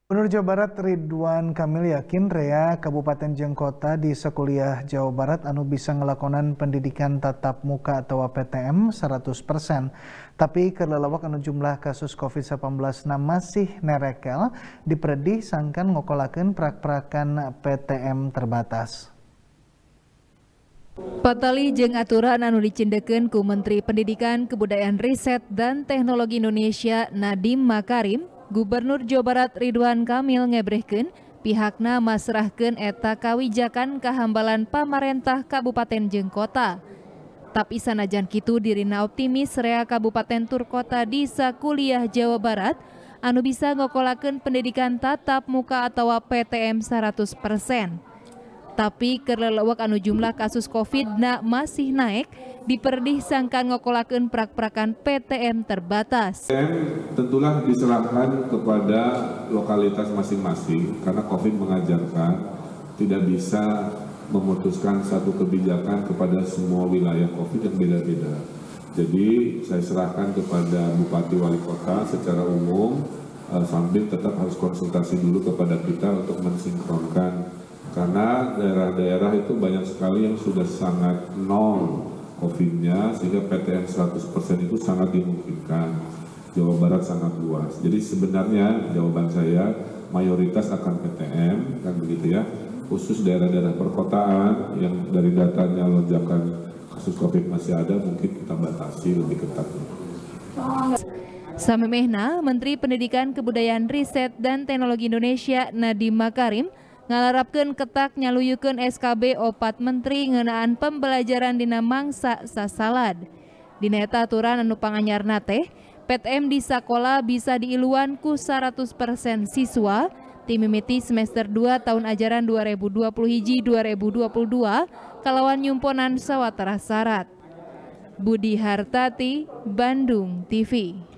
Gubernur Jawa Barat Ridwan Kamil yakin rea Kabupaten jeung kota di sakuliah Jawa Barat anu bisa ngelakonan pendidikan tatap muka atau PTM 100%. Tapi kelelawak anu jumlah kasus COVID-19 masih nerekel dipredih sangkan ngokolakeun prak-prakan PTM terbatas. Patali jeung aturan anu dicindekeun ku Menteri Pendidikan, Kebudayaan, Riset, dan Teknologi Indonesia Nadiem Makarim, Gubernur Jawa Barat Ridwan Kamil ngebrehkeun pihakna masrahkeun eta kawijakan kahambalan pamarentah kabupaten jeung kota. Tapi sanajan kitu dirina optimis rea kabupaten tur kota di sakuliah Jawa Barat anu bisa ngokolakeun pendidikan tatap muka atawa PTM 100%. Tapi kelelewak anu jumlah kasus COVID masih naik diperdih sangka ngokolakeun prak-prakan PTM terbatas. PTM tentulah diserahkan kepada lokalitas masing-masing karena COVID mengajarkan tidak bisa memutuskan satu kebijakan kepada semua wilayah COVID yang beda-beda. Jadi saya serahkan kepada Bupati Wali Kota secara umum sambil tetap harus konsultasi dulu kepada kita untuk mensinkronkan. Karena daerah-daerah itu banyak sekali yang sudah sangat nol COVID-nya sehingga PTM 100% itu sangat dimungkinkan. Jawa Barat sangat luas. Jadi sebenarnya jawaban saya mayoritas akan PTM kan begitu ya. Khusus daerah-daerah perkotaan yang dari datanya lonjakan kasus COVID masih ada mungkin kita batasi lebih ketat. Samemehna Menteri Pendidikan, Kebudayaan, Riset, dan Teknologi Indonesia Nadiem Makarim ngalarapkeun ketak nyaluyukeun SKB opat menteri ngeunaan pembelajaran dina mangsa sasalad. Dina eta aturan anu panganyarna teh, PTM di sakola bisa diiluan ku 100% siswa ti mimiti semester 2 tahun ajaran 2021-2022 kalawan nyumponan sawatara syarat. Budi Hartati, Bandung TV.